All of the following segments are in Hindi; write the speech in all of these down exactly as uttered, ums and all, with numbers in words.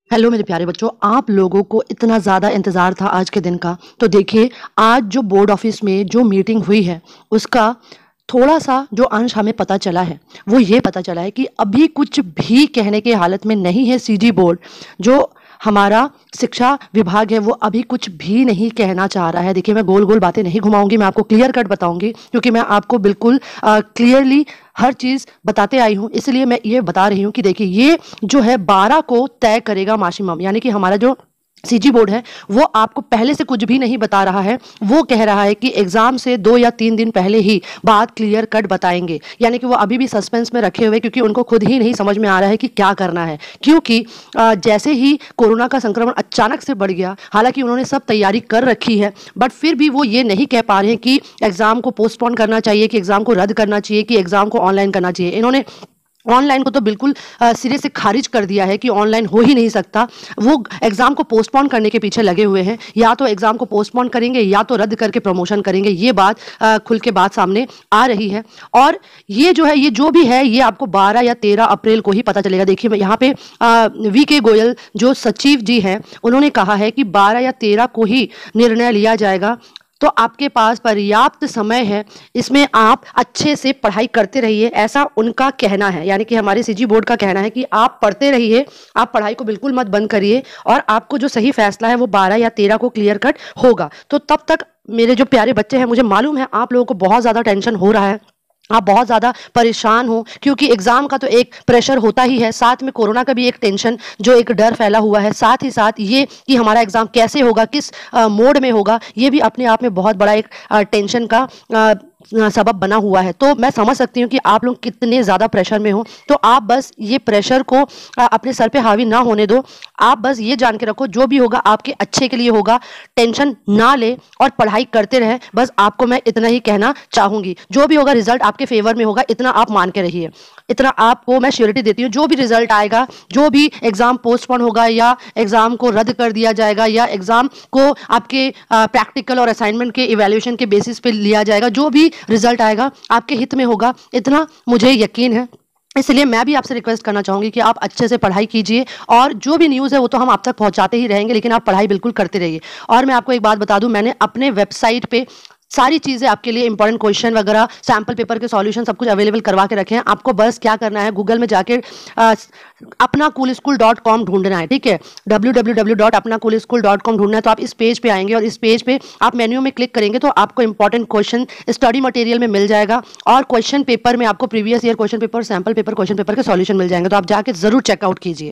हेलो मेरे प्यारे बच्चों, आप लोगों को इतना ज़्यादा इंतज़ार था आज के दिन का। तो देखिए, आज जो बोर्ड ऑफिस में जो मीटिंग हुई है उसका थोड़ा-सा जो अंश हमें पता चला है, वो ये पता चला है कि अभी कुछ भी कहने की हालत में नहीं है सीजी बोर्ड। जो हमारा शिक्षा विभाग है वो अभी कुछ भी नहीं कहना चाह रहा है। देखिए, मैं गोल-गोल बातें नहीं घुमाऊँगी, मैं आपको क्लियर कट बताऊँगी क्योंकि मैं आपको बिल्कुल अ, क्लियरली हर चीज़ बताते आई हूँ। इसलिए मैं ये बता रही हूँ कि देखिए, ये जो है बारह को तय करेगा मैक्सिमम, यानी कि हमारा जो सीजी बोर्ड है वो आपको पहले से कुछ भी नहीं बता रहा है। वो कह रहा है कि एग्जाम से दो या तीन दिन पहले ही बात क्लियर कट बताएंगे, यानी कि वो अभी भी सस्पेंस में रखे हुए, क्योंकि उनको खुद ही नहीं समझ में आ रहा है कि क्या करना है। क्योंकि अ, जैसे ही कोरोना का संक्रमण अचानक से बढ़ गया, हालांकि उन्होंने सब तैयारी कर रखी है, बट फिर भी वो ये नहीं कह पा रहे हैं कि एग्जाम को पोस्टपोन करना चाहिए, कि एग्जाम को रद्द करना चाहिए, कि एग्जाम को ऑनलाइन करना चाहिए। इन्होंने ऑनलाइन को तो बिल्कुल अ, सिरे से खारिज कर दिया है कि ऑनलाइन हो ही नहीं सकता। वो एग्ज़ाम को पोस्टपोन करने के पीछे लगे हुए हैं। या तो एग्ज़ाम को पोस्टपोन करेंगे या तो रद्द करके प्रमोशन करेंगे। ये बात अ, खुल के बात सामने आ रही है। और ये जो है, ये जो भी है, ये आपको बारह या तेरह अप्रैल को ही पता चलेगा। देखिए, मैं यहाँ पे अ, वी के गोयल जो सचिव जी हैं, उन्होंने कहा है कि बारह या तेरह को ही निर्णय लिया जाएगा। तो आपके पास पर्याप्त समय है, इसमें आप अच्छे से पढ़ाई करते रहिए, ऐसा उनका कहना है। यानी कि हमारे सीजी बोर्ड का कहना है कि आप पढ़ते रहिए, आप पढ़ाई को बिल्कुल मत बंद करिए, और आपको जो सही फैसला है वो बारह या तेरह को क्लियर कट होगा। तो तब तक मेरे जो प्यारे बच्चे हैं, मुझे मालूम है आप लोगों को बहुत ज़्यादा टेंशन हो रहा है, आप बहुत ज़्यादा परेशान हो, क्योंकि एग्ज़ाम का तो एक प्रेशर होता ही है, साथ में कोरोना का भी एक टेंशन, जो एक डर फैला हुआ है। साथ ही साथ ये कि हमारा एग्ज़ाम कैसे होगा, किस अ, मोड में होगा, ये भी अपने आप में बहुत बड़ा एक अ, टेंशन का अ, अ, सबब बना हुआ है। तो मैं समझ सकती हूँ कि आप लोग कितने ज़्यादा प्रेशर में हो। तो आप बस ये प्रेशर को अ, अपने सर पे हावी ना होने दो। आप बस ये जान के रखो, जो भी होगा आपके अच्छे के लिए होगा। टेंशन ना ले और पढ़ाई करते रहे, बस आपको मैं इतना ही कहना चाहूँगी। जो भी होगा रिजल्ट आपके फेवर में होगा, इतना आप मान के रहिए। इतना आपको मैं श्योरिटी देती हूँ, जो भी रिजल्ट आएगा, जो भी एग्ज़ाम पोस्टपोन होगा या एग्ज़ाम को रद्द कर दिया जाएगा या एग्ज़ाम को आपके प्रैक्टिकल और असाइनमेंट के इवैल्यूएशन के बेसिस पे लिया जाएगा, जो भी रिजल्ट आएगा आपके हित में होगा, इतना मुझे यकीन है। इसलिए मैं भी आपसे रिक्वेस्ट करना चाहूँगी कि आप अच्छे से पढ़ाई कीजिए, और जो भी न्यूज़ है वो तो हम आप तक पहुँचाते ही रहेंगे, लेकिन आप पढ़ाई बिल्कुल करते रहिए। और मैं आपको एक बात बता दूँ, मैंने अपने वेबसाइट पे सारी चीज़ें आपके लिए, इंपॉर्टेंट क्वेश्चन वगैरह, सैम्पल पेपर के सॉल्यूशन सब कुछ अवेलेबल करवा के रखे हैं। आपको बस क्या करना है, गूगल में जाके अ, अपना कूल स्कूल डॉट कॉम ढूंढना है, ठीक है। W W W dot apna cool school dot com ढूंढना है, तो आप इस पेज पे आएंगे और इस पेज पे आप मेन्यू में क्लिक करेंगे तो आपको इंपॉर्टेंट क्वेश्चन स्टडी मटेरियल में मिल जाएगा, और क्वेश्चन पेपर में आपको previous year question paper, sample paper, question paper के सॉल्यूशन मिल जाएंगे। तो आप जाके जरूर चेकआउट कीजिए,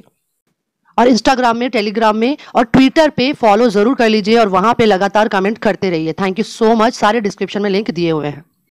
और इंस्टाग्राम में, टेलीग्राम में और ट्विटर पे फॉलो जरूर कर लीजिए, और वहां पे लगातार कमेंट करते रहिए। Thank you so much. सारे डिस्क्रिप्शन में लिंक दिए हुए हैं।